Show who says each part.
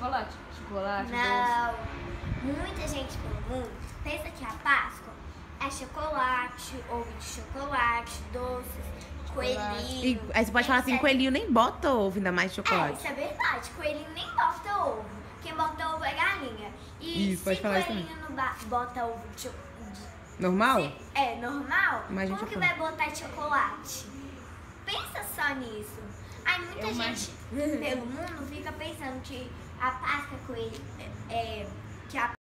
Speaker 1: chocolate. Chocolate,
Speaker 2: Não. Muita gente no mundo pensa que a Páscoa é chocolate, ovo de chocolate, doces, coelhinho.
Speaker 3: Aí você pode falar assim, coelhinho nem bota ovo, ainda mais chocolate.
Speaker 2: Isso é verdade. Coelhinho nem bota ovo. Quem bota ovo é galinha. E
Speaker 3: Isso,
Speaker 2: se
Speaker 3: pode falar isso
Speaker 2: coelhinho não bota ovo de chocolate...
Speaker 3: Normal?
Speaker 2: É normal?
Speaker 3: Imagina
Speaker 2: Como que
Speaker 3: chocolate.
Speaker 2: vai botar chocolate? Pensa só nisso. Aí muita gente pelo mundo fica pensando que a Páscoa que a